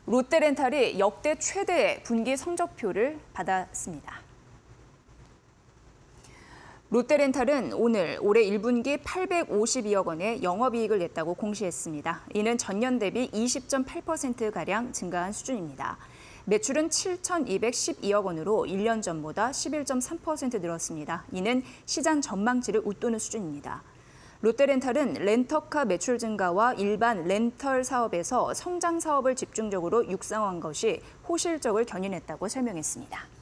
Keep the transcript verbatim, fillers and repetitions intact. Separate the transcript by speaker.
Speaker 1: 롯데렌탈이 역대 최대의 분기 성적표를 받았습니다. 롯데렌탈은 오늘 올해 일 분기 팔백오십이억 원의 영업이익을 냈다고 공시했습니다. 이는 전년 대비 이십 점 팔 퍼센트가량 증가한 수준입니다. 매출은 칠천이백십이억 원으로 일 년 전보다 십일 점 삼 퍼센트 늘었습니다. 이는 시장 전망치를 웃도는 수준입니다. 롯데렌탈은 렌터카 매출 증가와 일반 렌털 사업에서 성장 사업을 집중적으로 육성한 것이 호실적을 견인했다고 설명했습니다.